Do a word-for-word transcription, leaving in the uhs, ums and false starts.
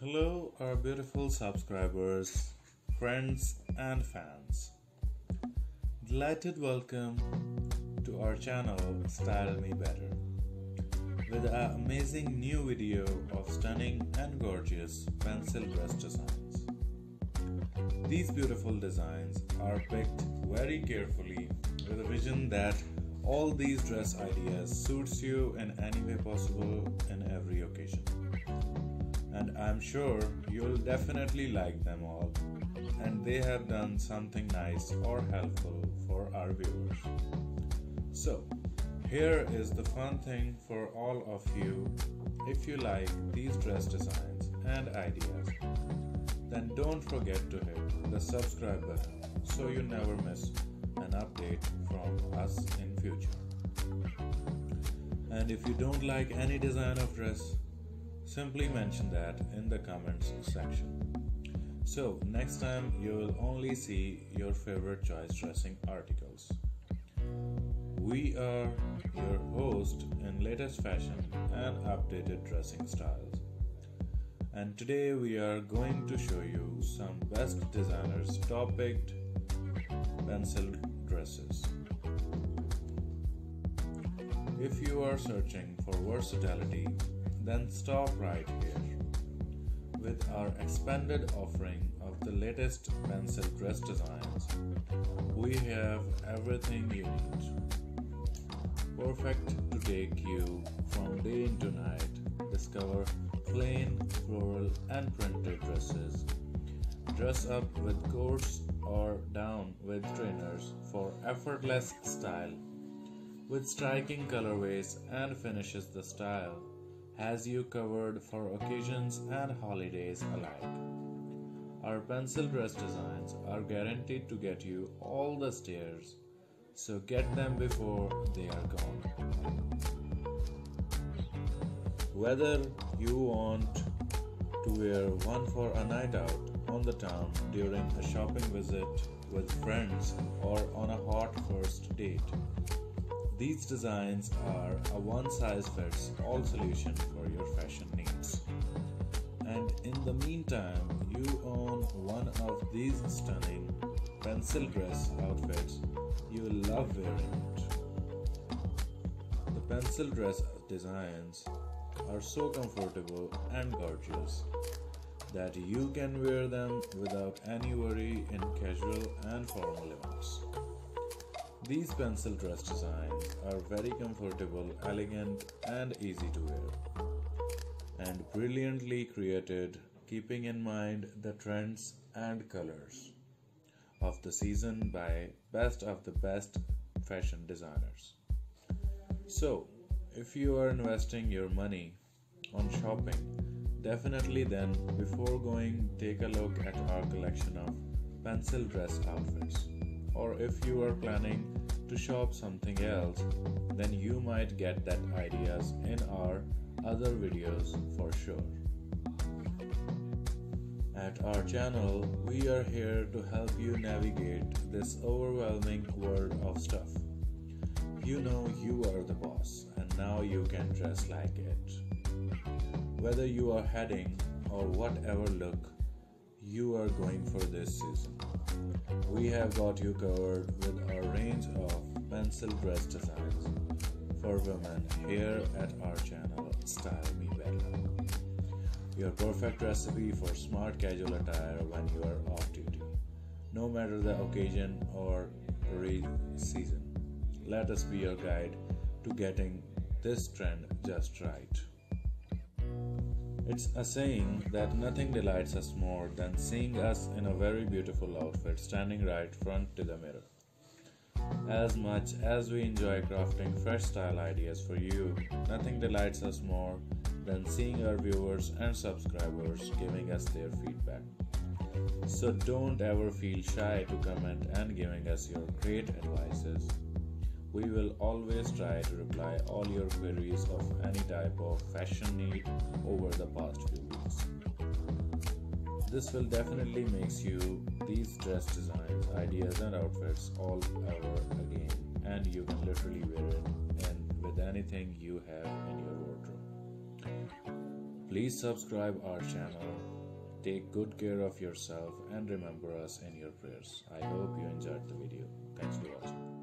Hello, our beautiful subscribers, friends, and fans. Delighted welcome to our channel Style Me Better with an amazing new video of stunning and gorgeous pencil dress designs. These beautiful designs are picked very carefully with a vision that all these dress ideas suits you in any way possible in every occasion. And I'm sure you'll definitely like them all, and they have done something nice or helpful for our viewers. So, here is the fun thing for all of you. If you like these dress designs and ideas, then don't forget to hit the subscribe button so you never miss an update from us in future. And if you don't like any design of dress, simply mention that in the comments section. So next time you will only see your favorite choice dressing articles. We are your host in latest fashion and updated dressing styles. And today we are going to show you some best designers' top picked pencil dresses. If you are searching for versatility, then stop right here. With our expanded offering of the latest pencil dress designs, we have everything you need. Perfect to take you from day into night. Discover plain, floral, and printed dresses. Dress up with coats or down with trainers for effortless style. With striking colorways and finishes, the style has you covered for occasions and holidays alike. Our pencil dress designs are guaranteed to get you all the stares, so get them before they are gone. Whether you want to wear one for a night out on the town during a shopping visit with friends or on a hot first date, these designs are a one-size-fits-all solution for your fashion needs. And in the meantime, you own one of these stunning pencil dress outfits, you will love wearing it. The pencil dress designs are so comfortable and gorgeous that you can wear them without any worry in casual and formal events. These pencil dress designs are very comfortable, elegant, and easy to wear, and brilliantly created, keeping in mind the trends and colors of the season by best of the best fashion designers. So, if you are investing your money on shopping, definitely then before going take a look at our collection of pencil dress outfits. Or if you are planning to shop something else, then you might get that ideas in our other videos for sure. At our channel, we are here to help you navigate this overwhelming world of stuff. You know you are the boss, and now you can dress like it. Whether you are heading or whatever look you are going for this season, we have got you covered with our range of pencil dress designs for women here at our channel Style Me Better. Your perfect recipe for smart casual attire when you are off duty, no matter the occasion or re-season. Let us be your guide to getting this trend just right. It's a saying that nothing delights us more than seeing us in a very beautiful outfit standing right front to the mirror. As much as we enjoy crafting fresh style ideas for you, nothing delights us more than seeing our viewers and subscribers giving us their feedback. So don't ever feel shy to comment and giving us your great advices. We will always try to reply all your queries of any type of fashion need over the past few weeks. This will definitely make you these dress designs, ideas and outfits all over again, and you can literally wear it in with anything you have in your wardrobe. Please subscribe our channel Take good care of yourself and remember us in your prayers. I hope you enjoyed the video. Thanks for watching.